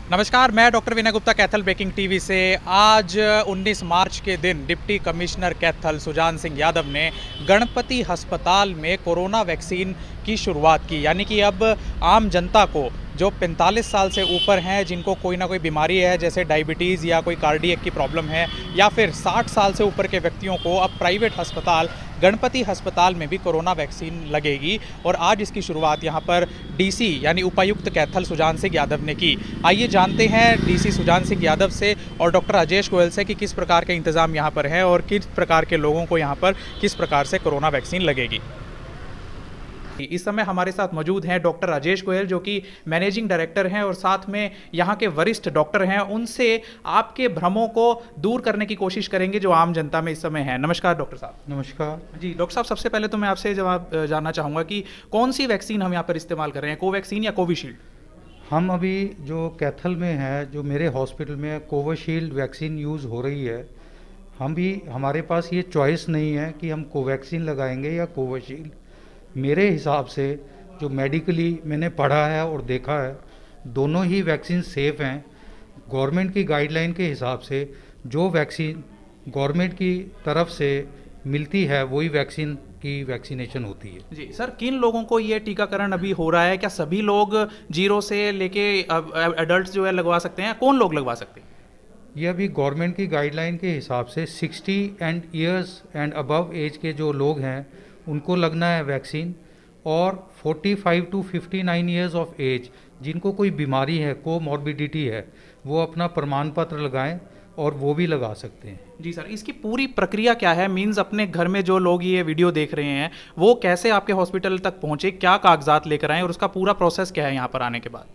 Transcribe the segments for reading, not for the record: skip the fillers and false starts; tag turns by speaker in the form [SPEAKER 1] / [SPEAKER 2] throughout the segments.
[SPEAKER 1] नमस्कार, मैं doctor Vinay Gupta Kaithal breaking TV से। आज 19 मार्च के दिन डिप्टी कमिश्नर कैथल सुजान सिंह यादव ने गणपति अस्पताल में कोरोना वैक्सीन की शुरुआत की। यानी कि अब आम जनता को जो 45 साल से ऊपर हैं, जिनको कोई ना कोई बीमारी है जैसे डायबिटीज़ या कोई कार्डियक की प्रॉब्लम है, या फिर 60 साल से ऊपर के व्यक्तियों को अब प्राइवेट अस्पताल गणपति अस्पताल में भी कोरोना वैक्सीन लगेगी। और आज इसकी शुरुआत यहाँ पर डीसी यानी उपायुक्त कैथल सुजान सिंह यादव ने की। आइए जानते हैं डीसी सुजान सिंह यादव से और डॉक्टर राजेश गोयल से कि किस प्रकार के इंतज़ाम यहाँ पर हैं और किस प्रकार के लोगों को यहाँ पर किस प्रकार से कोरोना वैक्सीन लगेगी। इस समय हमारे साथ मौजूद हैं डॉक्टर राजेश गोयल, जो कि मैनेजिंग डायरेक्टर हैं और साथ में यहाँ के वरिष्ठ डॉक्टर हैं। उनसे आपके भ्रमों को दूर करने की कोशिश करेंगे जो आम जनता में इस समय है। नमस्कार डॉक्टर साहब।
[SPEAKER 2] नमस्कार
[SPEAKER 1] जी डॉक्टर साहब, सबसे पहले तो मैं आपसे जवाब जानना चाहूँगा कि कौन सी वैक्सीन हम यहाँ पर इस्तेमाल कर रहे हैं, कोवैक्सीन या कोविशील्ड?
[SPEAKER 2] हम अभी जो कैथल में है, जो मेरे हॉस्पिटल में कोविशील्ड वैक्सीन यूज़ हो रही है। हमारे पास ये चॉइस नहीं है कि हम कोवैक्सीन लगाएंगे या कोविशील्ड। मेरे हिसाब से जो मेडिकली मैंने पढ़ा है और देखा है, दोनों ही वैक्सीन सेफ़ हैं। गवर्नमेंट की गाइडलाइन के हिसाब से जो वैक्सीन गवर्नमेंट की तरफ से मिलती है वही वैक्सीन की वैक्सीनेशन होती है।
[SPEAKER 1] जी सर, किन लोगों को ये टीकाकरण अभी हो रहा है? क्या सभी लोग 0 से लेके एडल्ट जो है लगवा सकते हैं? कौन लोग लगवा सकते हैं?
[SPEAKER 2] ये अभी गवर्नमेंट की गाइडलाइन के हिसाब से 60 and years and above age के जो लोग हैं उनको लगना है वैक्सीन, और 45 टू 59 ईयर्स ऑफ एज जिनको कोई बीमारी है, कोमॉर्बिडिटी है, वो अपना प्रमाण पत्र लगाएं और वो भी लगा सकते हैं।
[SPEAKER 1] जी सर, इसकी पूरी प्रक्रिया क्या है? मीन्स अपने घर में जो लोग ये वीडियो देख रहे हैं वो कैसे आपके हॉस्पिटल तक पहुंचे, क्या कागजात लेकर आए और उसका पूरा प्रोसेस क्या है यहाँ पर आने के बाद?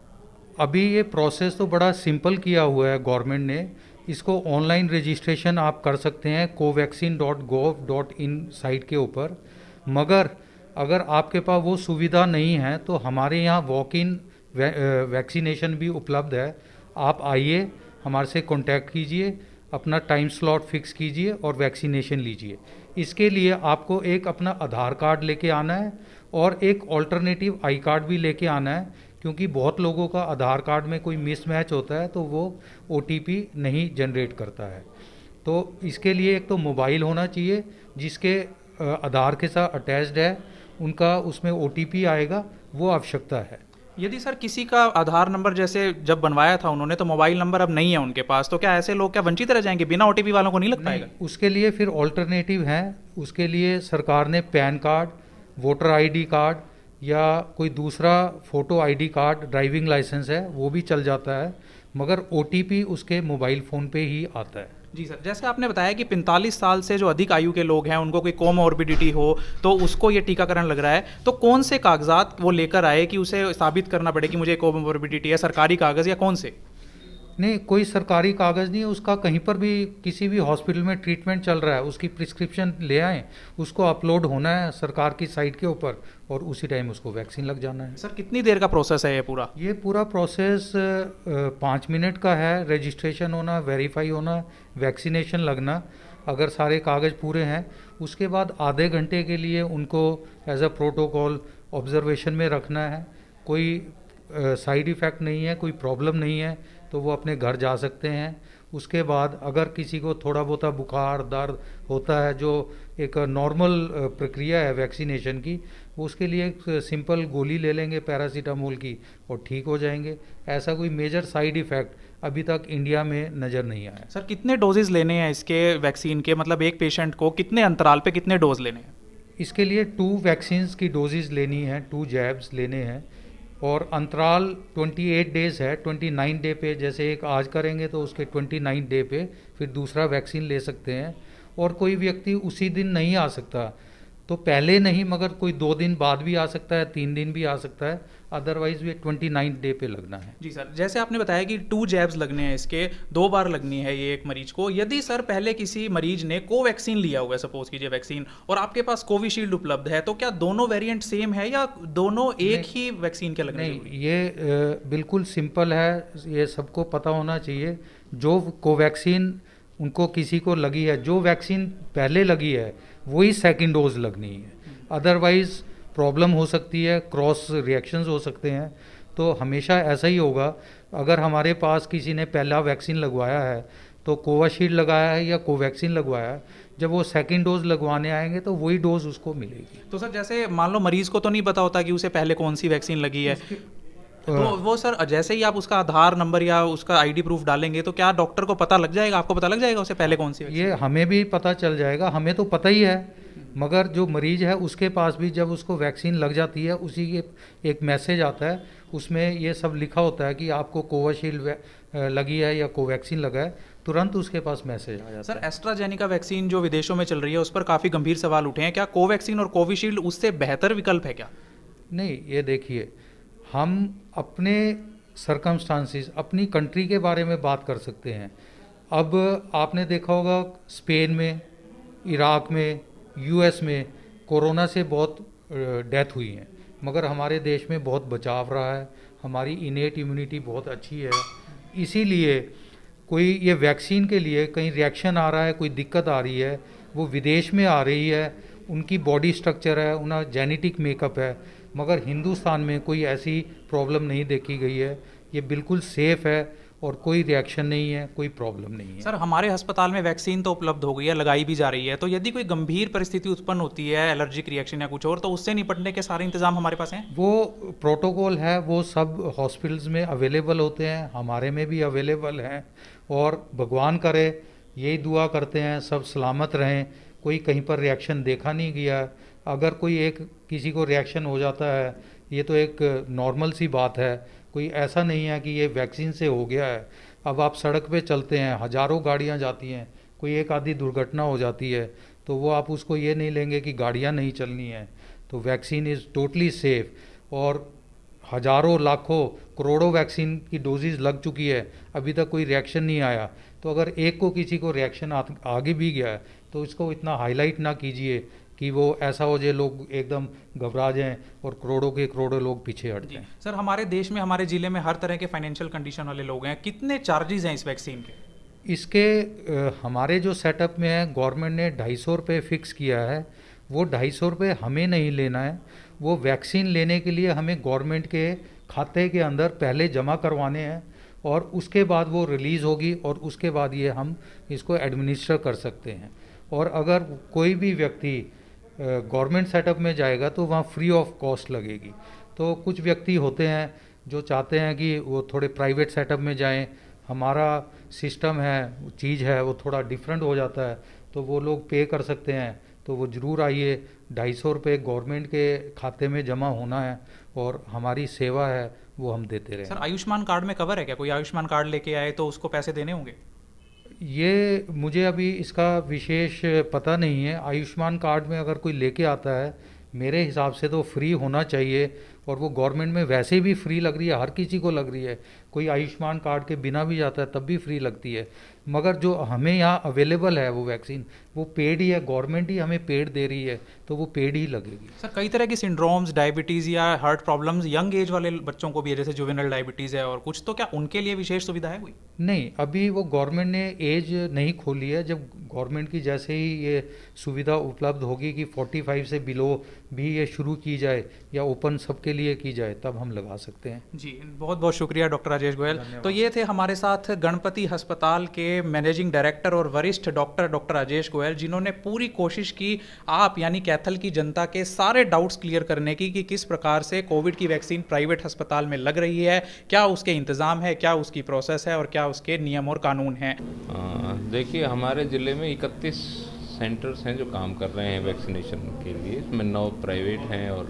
[SPEAKER 2] अभी ये प्रोसेस तो बड़ा सिंपल किया हुआ है गवर्नमेंट ने। इसको ऑनलाइन रजिस्ट्रेशन आप कर सकते हैं covaccin.gov.in साइट के ऊपर। मगर अगर आपके पास वो सुविधा नहीं है तो हमारे यहाँ वॉक इन वैक्सीनेशन भी उपलब्ध है। आप आइए, हमारे से कांटेक्ट कीजिए, अपना टाइम स्लॉट फिक्स कीजिए और वैक्सीनेशन लीजिए। इसके लिए आपको एक अपना आधार कार्ड लेके आना है और एक ऑल्टरनेटिव आई कार्ड भी लेके आना है, क्योंकि बहुत लोगों का आधार कार्ड में कोई मिसमैच होता है तो वो OTP नहीं जनरेट करता है। तो इसके लिए एक तो मोबाइल होना चाहिए जिसके आधार के साथ अटैच्ड है, उनका उसमें OTP आएगा, वो आवश्यकता है।
[SPEAKER 1] यदि सर किसी का आधार नंबर जैसे जब बनवाया था उन्होंने तो मोबाइल नंबर अब नहीं है उनके पास, तो क्या ऐसे लोग क्या वंचित रह जाएंगे? बिना OTP वालों को नहीं लग पाएगा?
[SPEAKER 2] उसके लिए फिर ऑल्टरनेटिव है। उसके लिए सरकार ने PAN card, voter ID card या कोई दूसरा photo ID card, driving licence है, वो भी चल जाता है, मगर OTP उसके मोबाइल फ़ोन पे ही आता है।
[SPEAKER 1] जी सर, जैसे आपने बताया कि 45 साल से जो अधिक आयु के लोग हैं उनको कोई कोमॉर्बिडिटी हो तो उसको ये टीकाकरण लग रहा है, तो कौन से कागजात वो लेकर आए कि उसे साबित करना पड़े कि मुझे कोमॉर्बिडिटी है? सरकारी कागज़ या कौन से?
[SPEAKER 2] नहीं, कोई सरकारी कागज़ नहीं है उसका। कहीं पर भी किसी भी हॉस्पिटल में ट्रीटमेंट चल रहा है, उसकी प्रिस्क्रिप्शन ले आएँ, उसको अपलोड होना है सरकार की साइट के ऊपर और उसी टाइम उसको वैक्सीन लग जाना है।
[SPEAKER 1] सर कितनी देर का प्रोसेस है ये पूरा?
[SPEAKER 2] ये पूरा प्रोसेस 5 मिनट का है। रजिस्ट्रेशन होना, वेरीफाई होना, वैक्सीनेशन लगना, अगर सारे कागज़ पूरे हैं उसके बाद आधे घंटे के लिए उनको एज अ प्रोटोकॉल ऑब्जर्वेशन में रखना है। कोई साइड इफ़ेक्ट नहीं है, कोई प्रॉब्लम नहीं है तो वो अपने घर जा सकते हैं। उसके बाद अगर किसी को थोड़ा बहुत बुखार, दर्द होता है, जो एक नॉर्मल प्रक्रिया है वैक्सीनेशन की, वो उसके लिए एक सिंपल गोली ले लेंगे पैरासीटामोल की और ठीक हो जाएंगे। ऐसा कोई मेजर साइड इफ़ेक्ट अभी तक इंडिया में नज़र नहीं आया।
[SPEAKER 1] सर कितने डोजेज़ लेने हैं इसके वैक्सीन के? मतलब एक पेशेंट को कितने अंतराल पे कितने डोज लेने हैं?
[SPEAKER 2] इसके लिए 2 वैक्सीन्स की डोजेज़ लेनी है, 2 जैब्स लेने हैं, और अंतराल 28 डेज़ है। 29 डे पे, जैसे एक आज करेंगे तो उसके 29 डे पे फिर दूसरा वैक्सीन ले सकते हैं। और कोई व्यक्ति उसी दिन नहीं आ सकता तो पहले नहीं, मगर कोई 2 दिन बाद भी आ सकता है, 3 दिन भी आ सकता है, अदरवाइज ये 29 डे पे लगना है।
[SPEAKER 1] जी सर, जैसे आपने बताया कि 2 जैब्स लगने हैं, इसके 2 बार लगनी है ये एक मरीज को। यदि सर पहले किसी मरीज ने कोवैक्सीन लिया हुआ है, सपोज कीजिए वैक्सीन, और आपके पास कोविशील्ड उपलब्ध है, तो क्या दोनों वेरिएंट सेम है या दोनों एक ही वैक्सीन के लगने?
[SPEAKER 2] नहीं, ये बिल्कुल सिंपल है, ये सबको पता होना चाहिए। जो कोवैक्सीन उनको किसी को लगी है, जो वैक्सीन पहले लगी है वही सेकंड डोज लगनी है, अदरवाइज प्रॉब्लम हो सकती है, क्रॉस रिएक्शंस हो सकते हैं। तो हमेशा ऐसा ही होगा। अगर हमारे पास किसी ने पहला वैक्सीन लगवाया है तो कोविशील्ड लगाया है या कोवैक्सीन लगवाया है, जब वो सेकंड डोज लगवाने आएंगे तो वही डोज उसको मिलेगी।
[SPEAKER 1] तो सर जैसे मान लो मरीज को तो नहीं पता होता कि उसे पहले कौन सी वैक्सीन लगी है, तो वो सर जैसे ही आप उसका आधार नंबर या उसका आईडी प्रूफ डालेंगे तो क्या डॉक्टर को पता लग जाएगा, आपको पता लग जाएगा उसे पहले कौन सी वैक्सीन?
[SPEAKER 2] ये हमें भी पता चल जाएगा, हमें तो पता ही है, मगर जो मरीज है उसके पास भी जब उसको वैक्सीन लग जाती है उसी के एक मैसेज आता है, उसमें ये सब लिखा होता है कि आपको कोविशील्ड लगी है या कोवैक्सीन लगा है, तुरंत उसके पास मैसेज आ जाता है।
[SPEAKER 1] सर एस्ट्राजेनेका वैक्सीन जो विदेशों में चल रही है उस पर काफ़ी गंभीर सवाल उठे हैं, क्या कोवैक्सीन और कोविशील्ड उससे बेहतर विकल्प है क्या?
[SPEAKER 2] नहीं, ये देखिए, हम अपने सरकमस्टांसिस, अपनी कंट्री के बारे में बात कर सकते हैं। अब आपने देखा होगा स्पेन में, इराक में, यूएस में कोरोना से बहुत डेथ हुई हैं, मगर हमारे देश में बहुत बचाव रहा है, हमारी इनेट इम्यूनिटी बहुत अच्छी है। इसीलिए कोई ये वैक्सीन के लिए कहीं रिएक्शन आ रहा है, कोई दिक्कत आ रही है, वो विदेश में आ रही है, उनकी बॉडी स्ट्रक्चर है, उनका जेनेटिक मेकअप है, मगर हिंदुस्तान में कोई ऐसी प्रॉब्लम नहीं देखी गई है। ये बिल्कुल सेफ़ है और कोई रिएक्शन नहीं है, कोई प्रॉब्लम नहीं है।
[SPEAKER 1] सर हमारे अस्पताल में वैक्सीन तो उपलब्ध हो गई है, लगाई भी जा रही है, तो यदि कोई गंभीर परिस्थिति उत्पन्न होती है, एलर्जिक रिएक्शन या कुछ और, तो उससे निपटने के सारे इंतजाम हमारे पास हैं?
[SPEAKER 2] वो प्रोटोकॉल है, वो सब हॉस्पिटल्स में अवेलेबल होते हैं, हमारे में भी अवेलेबल हैं, और भगवान करे, यही दुआ करते हैं सब सलामत रहें, कोई कहीं पर रिएक्शन देखा नहीं गया। अगर कोई एक किसी को रिएक्शन हो जाता है, ये तो एक नॉर्मल सी बात है, कोई ऐसा नहीं है कि ये वैक्सीन से हो गया है। अब आप सड़क पे चलते हैं, हज़ारों गाड़ियां जाती हैं, कोई एक आधी दुर्घटना हो जाती है तो वो आप उसको ये नहीं लेंगे कि गाड़ियां नहीं चलनी है। तो वैक्सीन इज़ टोटली सेफ़, और हज़ारों लाखों करोड़ों वैक्सीन की डोजेज़ लग चुकी है, अभी तक कोई रिएक्शन नहीं आया। तो अगर एक को किसी को रिएक्शन आगे भी गया है तो इसको इतना हाईलाइट ना कीजिए कि वो ऐसा हो जाए लोग एकदम घबरा जाएं और करोड़ों के करोड़ों लोग पीछे हट जाएं।
[SPEAKER 1] सर हमारे देश में, हमारे ज़िले में हर तरह के फाइनेंशियल कंडीशन वाले लोग हैं, कितने चार्जेस हैं इस वैक्सीन के?
[SPEAKER 2] इसके हमारे जो सेटअप में है, गवर्नमेंट ने 250 रुपये फ़िक्स किया है। वो 250 रुपये हमें नहीं लेना है, वो वैक्सीन लेने के लिए हमें गवर्नमेंट के खाते के अंदर पहले जमा करवाने हैं, और उसके बाद वो रिलीज़ होगी और उसके बाद ये हम इसको एडमिनिस्टर कर सकते हैं। और अगर कोई भी व्यक्ति गवर्नमेंट सेटअप में जाएगा तो वहाँ फ्री ऑफ कॉस्ट लगेगी। तो कुछ व्यक्ति होते हैं जो चाहते हैं कि वो थोड़े प्राइवेट सेटअप में जाएं, हमारा सिस्टम है, चीज़ है, वो थोड़ा डिफरेंट हो जाता है, तो वो लोग पे कर सकते हैं। तो वो ज़रूर आइए, 250 रुपये गवर्नमेंट के खाते में जमा होना है और हमारी सेवा है वो हम देते रहें।
[SPEAKER 1] सर आयुष्मान कार्ड में कवर है क्या? कोई आयुष्मान कार्ड लेके आए तो उसको पैसे देने होंगे?
[SPEAKER 2] ये मुझे अभी इसका विशेष पता नहीं है। आयुष्मान कार्ड में अगर कोई लेके आता है, मेरे हिसाब से तो फ्री होना चाहिए, और वो गवर्नमेंट में वैसे भी फ्री लग रही है, हर किसी को लग रही है। कोई आयुष्मान कार्ड के बिना भी जाता है तब भी फ्री लगती है, मगर जो हमें यहाँ अवेलेबल है वो वैक्सीन, वो पेड ही है, गवर्नमेंट ही हमें पेड दे रही है, तो वो पेड ही लगेगी।
[SPEAKER 1] सर कई तरह की सिंड्रोम्स, डायबिटीज़ या हार्ट प्रॉब्लम्स यंग एज वाले बच्चों को भी है, जैसे जुवेनल डायबिटीज़ है और कुछ, तो क्या उनके लिए विशेष सुविधा है कोई?
[SPEAKER 2] नहीं, अभी वो गवर्नमेंट ने एज नहीं खोली है। जब गवर्नमेंट की जैसे ही ये सुविधा उपलब्ध होगी कि 45 से बिलो भी ये शुरू की जाए या ओपन सबके लिए की जाए, तब हम लगा सकते हैं।
[SPEAKER 1] जी बहुत बहुत शुक्रिया डॉक्टर राजेश गोयल। तो ये थे हमारे साथ गणपति अस्पताल के मैनेजिंग डायरेक्टर और वरिष्ठ डॉक्टर राजेश गोयल, जिन्होंने पूरी कोशिश की आप यानी कैथल की जनता के सारे डाउट्स क्लियर करने की कि किस प्रकार से कोविड की वैक्सीन प्राइवेट अस्पताल में लग रही है, क्या उसके इंतज़ाम है, क्या उसकी प्रोसेस है और क्या उसके नियम और कानून हैं।
[SPEAKER 3] देखिए, हमारे ज़िले में 31 सेंटर्स हैं जो काम कर रहे हैं वैक्सीनेशन के लिए। इसमें 9 प्राइवेट हैं और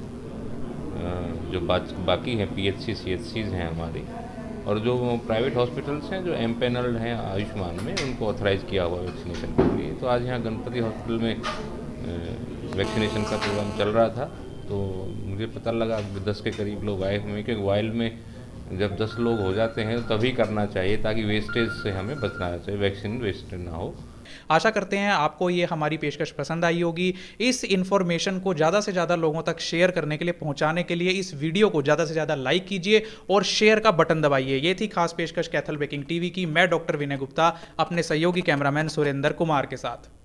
[SPEAKER 3] जो बाकी हैं PHC CHCs हैं हमारी, और जो प्राइवेट हॉस्पिटल्स हैं जो एमपैनल्ड हैं आयुष्मान में, उनको ऑथराइज़ किया हुआ वैक्सीनेशन के लिए। तो आज यहाँ गणपति हॉस्पिटल में वैक्सीनेशन का प्रोग्राम चल रहा था, तो मुझे पता लगा 10 के करीब लोग आए हुए, क्योंकि वाइल में जब 10 लोग हो जाते हैं तभी करना चाहिए ताकि वेस्टेज से हमें बचना चाहिए, वैक्सीन वेस्ट ना हो।
[SPEAKER 1] आशा करते हैं आपको ये हमारी पेशकश पसंद आई होगी। इस इन्फॉर्मेशन को ज़्यादा से ज़्यादा लोगों तक शेयर करने के लिए, पहुंचाने के लिए इस वीडियो को ज़्यादा से ज़्यादा लाइक कीजिए और शेयर का बटन दबाइए। ये थी खास पेशकश कैथल बेकिंग टीवी की। मैं डॉक्टर विनय गुप्ता अपने सहयोगी कैमरामैन सुरेंद्र कुमार के साथ।